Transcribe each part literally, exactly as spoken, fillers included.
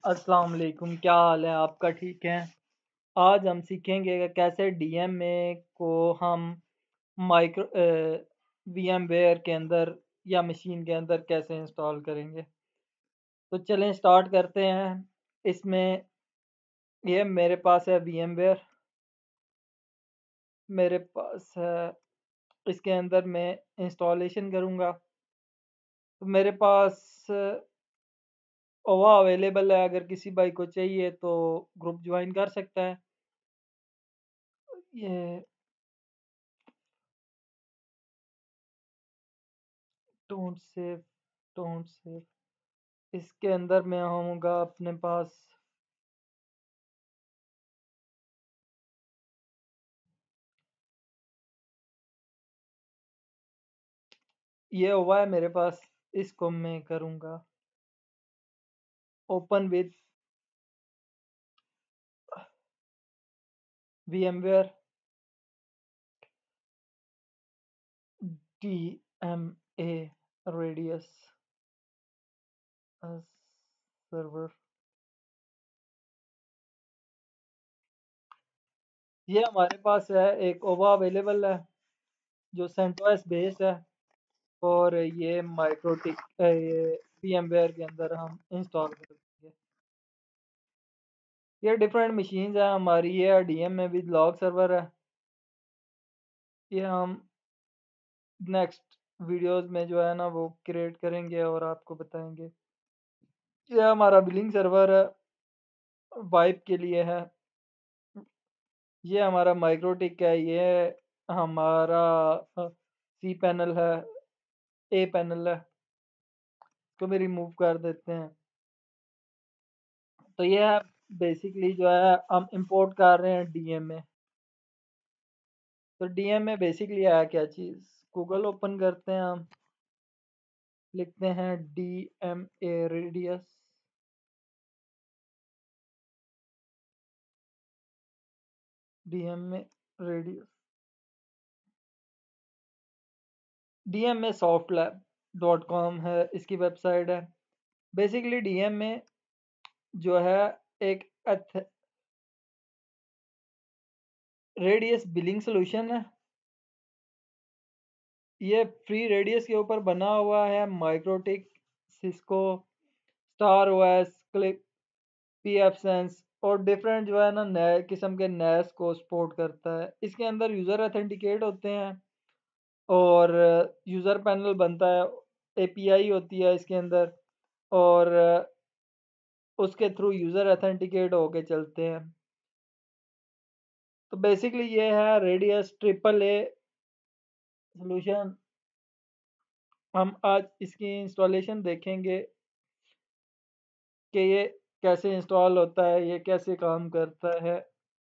अस्सलाम वालेकुम, क्या हाल है आपका? ठीक है। आज हम सीखेंगे कि कैसे डीएमए को हम माइक्रो वीएमवेयर के अंदर या मशीन के अंदर कैसे इंस्टॉल करेंगे। तो चलें स्टार्ट करते हैं। इसमें ये मेरे पास है वीएमवेयर, मेरे पास है। इसके अंदर मैं इंस्टॉलेशन करूँगा। तो मेरे पास ओवा अवेलेबल है, अगर किसी भाई को चाहिए तो ग्रुप ज्वाइन कर सकता है। ये डोंट सेव डोंट सेव इसके अंदर मैं आऊँगा अपने पास। ये हुआ है मेरे पास। इसको मैं करूँगा open with VMware D M A radius server. ये हमारे पास है, एक ओवा अवेलेबल है जो सेंटोस बेस्ड है, और ये माइक्रोटिक ये VMware के अंदर हम इंस्टॉल करेंगे। ये डिफरेंट मशीन्स है हमारी। ये डीएम में विद लॉग सर्वर है। ये हम नेक्स्ट वीडियोस में जो है ना वो क्रिएट करेंगे और आपको बताएंगे। ये हमारा बिलिंग सर्वर है, वाइप के लिए है। ये हमारा माइक्रोटिक है। ये हमारा सी पैनल है, ए पैनल है। इसको भी रिमूव कर देते हैं। तो ये है बेसिकली जो है हम इंपोर्ट कर रहे हैं डीएम में। तो डीएम में बेसिकली है क्या चीज़। गूगल ओपन करते हैं हम, लिखते हैं D M A radius. DM में रेडियस डीएम में सॉफ्ट लैब डॉट कॉम है इसकी वेबसाइट है। बेसिकली डीएम में जो है एक रेडियस बिलिंग सोल्यूशन है। ये फ्री रेडियस के ऊपर बना हुआ है। Mikrotik, Cisco, star OS, click, P F sense और डिफरेंट जो है ना नए किस्म के नैस को सपोर्ट करता है। इसके अंदर यूज़र अथेंटिकेट होते हैं और यूज़र पैनल बनता है। एपीआई होती है इसके अंदर, और उसके थ्रू यूज़र अथेंटिकेट होके चलते हैं। तो बेसिकली ये है रेडियस ट्रिपल ए सोल्यूशन। हम आज इसकी इंस्टॉलेशन देखेंगे कि ये कैसे इंस्टॉल होता है, ये कैसे काम करता है।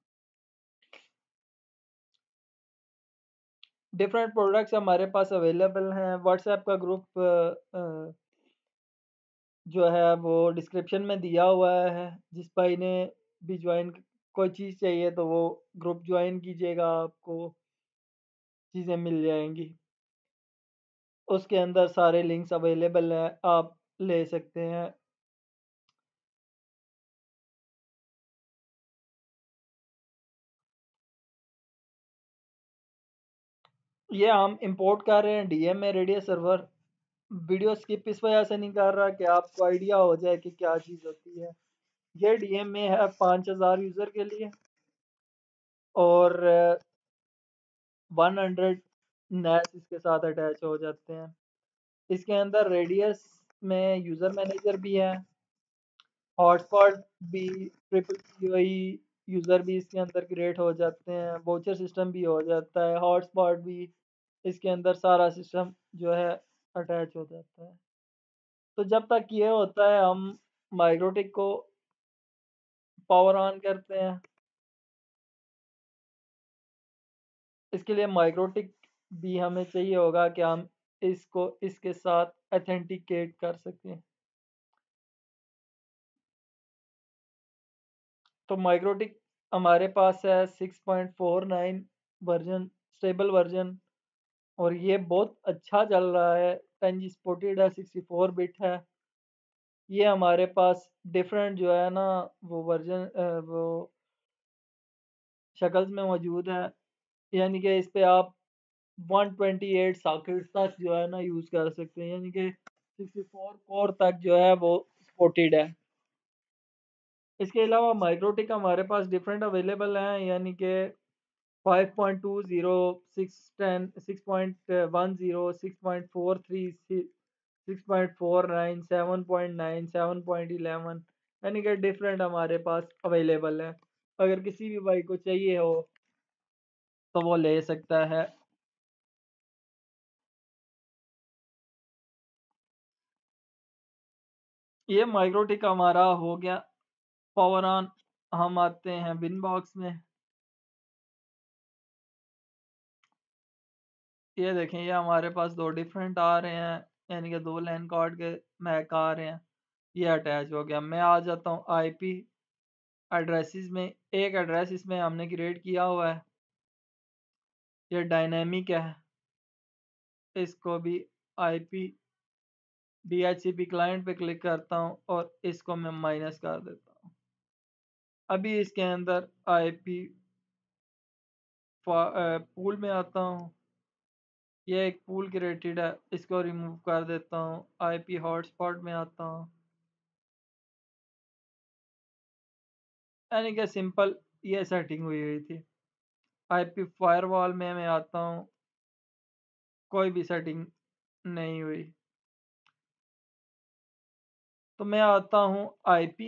डिफरेंट प्रोडक्ट्स हमारे पास अवेलेबल हैं। व्हाट्सएप का ग्रुप जो है वो डिस्क्रिप्शन में दिया हुआ है। जिस भाई ने भी ज्वाइन कोई चीज़ चाहिए तो वो ग्रुप ज्वाइन कीजिएगा, आपको चीज़ें मिल जाएंगी। उसके अंदर सारे लिंक्स अवेलेबल हैं, आप ले सकते हैं। ये हम इंपोर्ट कर रहे हैं डीएम में रेडियस सर्वर। वीडियो स्किप इस वजह से नहीं कर रहा कि आपको आइडिया हो जाए कि क्या चीज़ होती है। ये डीएम में है पाँच हज़ार यूज़र के लिए, और वन हंड्रेड नैस इसके साथ अटैच हो जाते हैं। इसके अंदर रेडियस में यूज़र मैनेजर भी है, हॉटस्पॉट भी, ट्रिपल पीओई यूज़र भी इसके अंदर क्रिएट हो जाते हैं, वाउचर सिस्टम भी हो जाता है, हॉटस्पॉट भी। इसके अंदर सारा सिस्टम जो है अटैच हो जाता है। तो जब तक ये होता है हम माइक्रोटिक को पावर ऑन करते हैं। इसके लिए माइक्रोटिक भी हमें चाहिए होगा कि हम इसको इसके साथ अथेंटिकेट कर सकें। तो माइक्रोटिक हमारे पास है six point four nine version, stable version, और ये बहुत अच्छा चल रहा है। टेन जी सपोर्टेड है, सिक्सटी फोर बिट है। ये हमारे पास डिफरेंट जो है ना वो वर्जन वो शक्ल्स में मौजूद है, यानी कि इस पे आप वन ट्वेंटी एट सॉकेट्स तक जो है ना यूज़ कर सकते हैं, यानी कि सिक्सटी फोर कोर तक जो है वो सपोर्टेड है। इसके अलावा माइक्रोटिक हमारे पास डिफरेंट अवेलेबल हैं, यानी कि five point two zero, six ten, six point one zero, six point four three, six point four nine, seven point nine, seven point eleven, यानी कि डिफरेंट हमारे पास अवेलेबल है। अगर किसी भी भाई को चाहिए हो तो वो ले सकता है। ये माइक्रोटिक हमारा हो गया पावर ऑन। हम आते हैं विन बॉक्स में। ये देखें, ये हमारे पास दो डिफरेंट आ रहे हैं, यानी कि दो लैन कार्ड के मैक आ रहे हैं। ये अटैच हो गया। मैं आ जाता हूँ आईपी एड्रेसेस में। एक एड्रेस इसमें हमने क्रिएट किया हुआ है, ये डायनेमिक है। इसको भी आईपी डीएचसीपी क्लाइंट पे क्लिक करता हूँ और इसको मैं माइनस कर देता हूँ। अभी इसके अंदर आईपी पूल में आता हूँ। ये एक पूल क्रिएटेड है, इसको रिमूव कर देता हूँ। आईपी हॉटस्पॉट में आता हूँ, यानी कि सिंपल ये सेटिंग हुई हुई थी। आईपी फायरवॉल में मैं आता हूँ, कोई भी सेटिंग नहीं हुई। तो मैं आता हूँ IP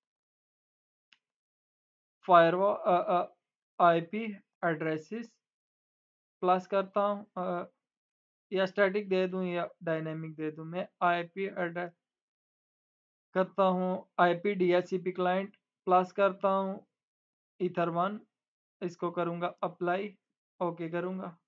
firewall, IP addresses plus करता हूँ, या स्टैटिक दे दूँ या डायनेमिक दे दूँ। मैं आईपी एड्रेस करता हूँ, आईपी डीएचसीपी क्लाइंट प्लस करता हूँ ईथर वन, इसको करूँगा अप्लाई, ओके करूँगा।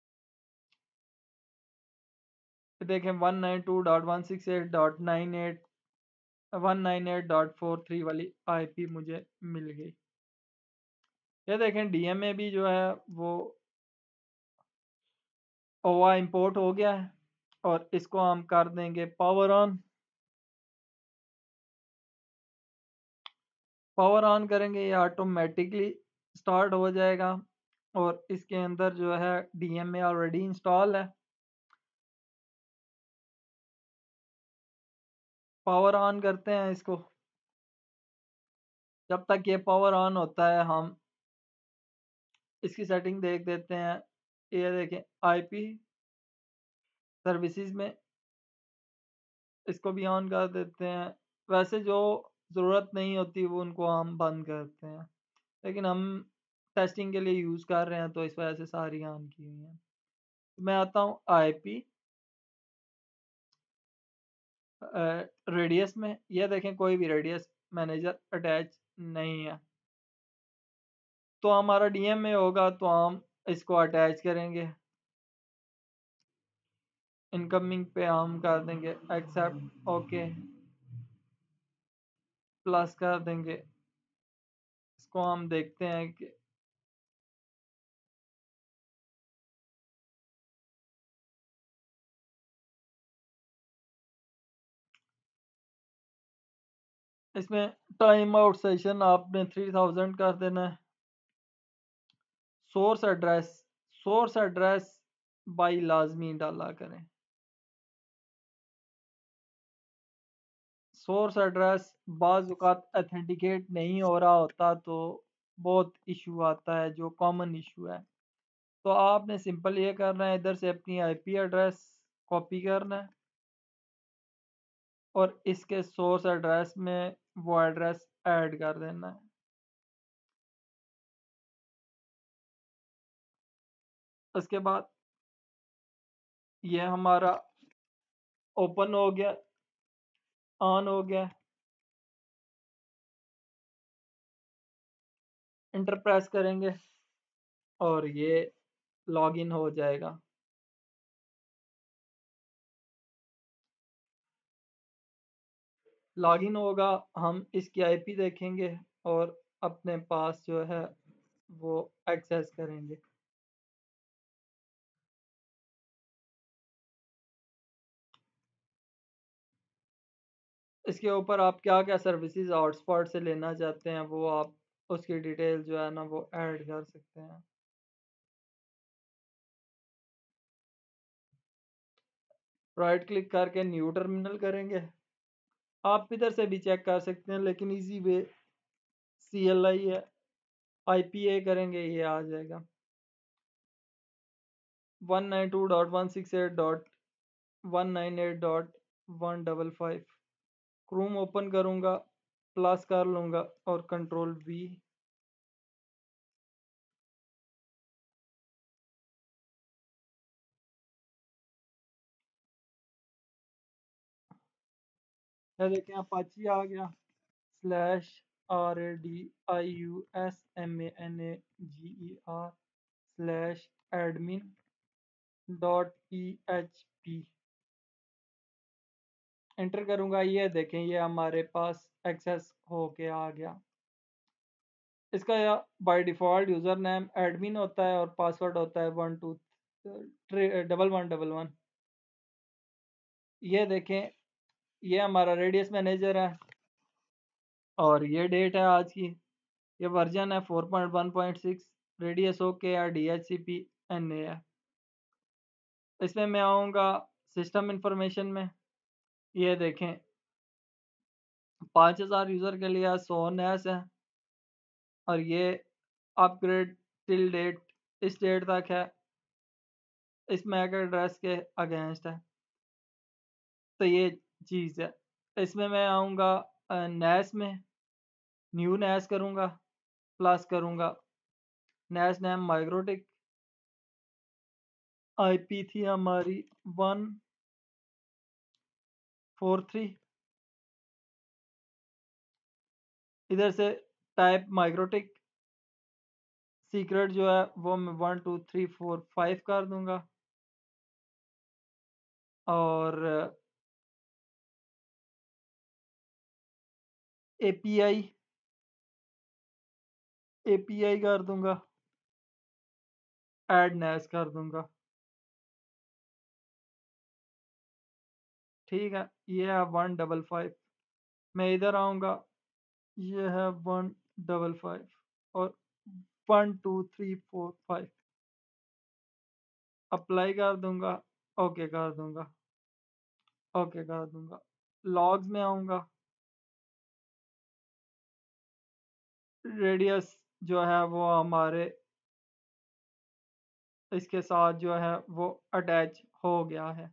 देखें one nine two dot one six eight dot nine eight one nine eight dot four three वाली आईपी मुझे मिल गई। ये देखें डीएमए भी जो है वो ओवा इंपोर्ट हो गया है, और इसको हम कर देंगे पावर ऑन। पावर ऑन करेंगे ये ऑटोमेटिकली स्टार्ट हो जाएगा, और इसके अंदर जो है डीएमए ऑलरेडी इंस्टॉल है। पावर ऑन करते हैं इसको। जब तक ये पावर ऑन होता है हम इसकी सेटिंग देख देते हैं। ये देखें आईपी सर्विसेज में इसको भी ऑन कर देते हैं। वैसे जो ज़रूरत नहीं होती वो उनको हम बंद करते हैं, लेकिन हम टेस्टिंग के लिए यूज़ कर रहे हैं तो इस वजह से सारी ऑन की हुई हैं। मैं आता हूँ आईपी रेडियस में। यह देखें कोई भी रेडियस मैनेजर अटैच नहीं है। तो हमारा डीएम में होगा तो हम इसको अटैच करेंगे। इनकमिंग पे हम कर देंगे एक्सेप्ट, ओके प्लस कर देंगे। इसको हम देखते हैं कि इसमें टाइम आउट सेशन आपने थ्री थाउजेंड कर देना है। Source address, source address by लाजमी डाला करें। सोर्स एड्रेस बाज़ औक़ात ऑथेंटिकेट नहीं हो रहा होता तो बहुत इशू आता है, जो कॉमन इशू है। तो आपने सिंपल ये करना है, इधर से अपनी आईपी एड्रेस कॉपी करना है और इसके सोर्स एड्रेस में वो एड्रेस ऐड कर देना है। उसके बाद ये हमारा ओपन हो गया, ऑन हो गया। इंटर प्रेस करेंगे और ये लॉगिन हो जाएगा। लॉगिन होगा, हम इसकी आईपी देखेंगे और अपने पास जो है वो एक्सेस करेंगे। इसके ऊपर आप क्या-क्या सर्विसेज़ हॉटस्पॉट से लेना चाहते हैं, वो आप उसकी डिटेल जो है ना वो ऐड कर सकते हैं। राइट क्लिक करके न्यू टर्मिनल करेंगे। आप इधर से भी चेक कर सकते हैं, लेकिन ईज़ी वे सीएलआई है, आईपीए करेंगे, ये आ जाएगा। One nine two dot one six eight dot one nine eight dot one five five. Chrome open करूँगा, प्लस कर लूँगा और कंट्रोल वी। ये देखें अपाची आ गया, slash R A D I U S M A N A G E R slash admin dot P H P. Enter करूँगा, ये देखें ये हमारे पास एक्सेस होके आ गया। इसका by default user name admin होता है और पासवर्ड होता है one two double one double one. ये देखें, ये हमारा रेडियस मैनेजर है और ये डेट है आज की। ये वर्जन है four point one point six, radius okay है, D H C P N A है। इसमें मैं आऊँगा सिस्टम इंफॉर्मेशन में। ये देखें पाँच हज़ार यूज़र के लिए सौ नैस है और ये अपग्रेड टिल डेट इस डेट तक है, इस मैक एड्रेस के अगेंस्ट है। तो ये चीज़ है। इसमें मैं आऊँगा नैस में, न्यू नैस करूँगा, प्लस करूँगा नैस नेम माइग्रोटिक। आईपी थी हमारी वन फोर थ्री। इधर से टाइप माइग्रोटिक, सीक्रेट जो है वो मैं one two three four five कर दूंगा और एपीआई एपीआई कर दूंगा, ऐड नैस कर दूंगा। ठीक है, ये है वन डबल फाइव। मैं इधर आऊँगा, ये है वन डबल फाइव और one two three four five. Apply कर दूंगा, ओके कर दूंगा, ओके कर दूंगा। लॉग्स में आऊँगा, रेडियस जो है वो हमारे इसके साथ जो है वो अटैच हो गया है।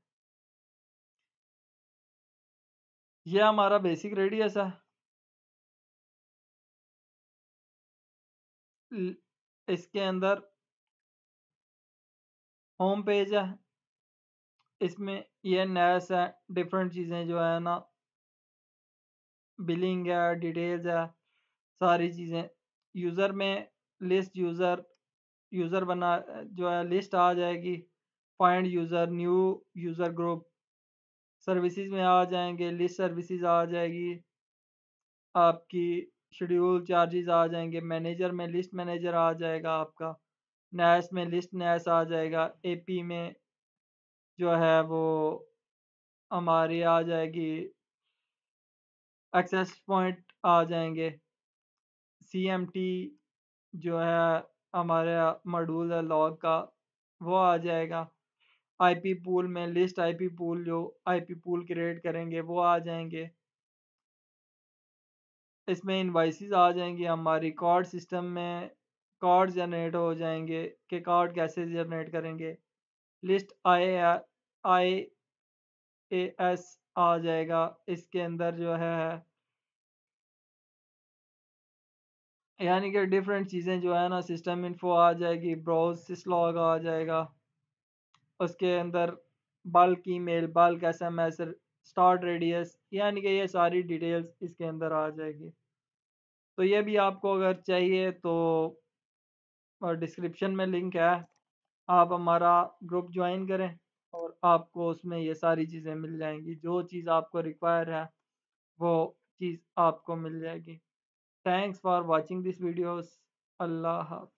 ये हमारा बेसिक रेडियस है। ल- इसके अंदर होम पेज है, इसमें ये नैस है, डिफरेंट चीज़ें जो है ना, बिलिंग है, डिटेल्स है, सारी चीज़ें। यूज़र में लिस्ट यूज़र यूज़र बना जो है लिस्ट आ जाएगी, find user, new user group, services में आ जाएंगे, लिस्ट सर्विसेज आ जाएगी, आपकी शेड्यूल चार्जेस आ जाएंगे, मैनेजर में लिस्ट मैनेजर आ जाएगा आपका, नैस में लिस्ट नैस आ जाएगा, एपी में जो है वो हमारी आ जाएगी, एक्सेस पॉइंट आ जाएंगे, सीएमटी जो है हमारा मॉड्यूल है लॉग का वो आ जाएगा, आईपी पूल में list IP pool IP pool पूल क्रिएट करेंगे वो आ जाएंगे। इसमें इनवाइसेस आ जाएंगी, हमारी कार्ड सिस्टम में कार्ड जनरेट हो जाएंगे कि कार्ड कैसे जनरेट करेंगे। List I I A S आ जाएगा, इसके अंदर जो है यानी कि डिफरेंट चीज़ें जो है ना, सिस्टम इन्फो आ जाएगी, ब्राउज सिस्लॉग आ जाएगा, उसके अंदर bulk email, bulk SMS, start radius, यानी कि ये सारी डिटेल्स इसके अंदर आ जाएगी। तो ये भी आपको अगर चाहिए तो डिस्क्रिप्शन में लिंक है, आप हमारा ग्रुप ज्वाइन करें और आपको उसमें ये सारी चीज़ें मिल जाएंगी, जो चीज़ आपको रिक्वायर है वो चीज़ आपको मिल जाएगी। Thanks for watching this videos. अल्लाह हाफ़िज़।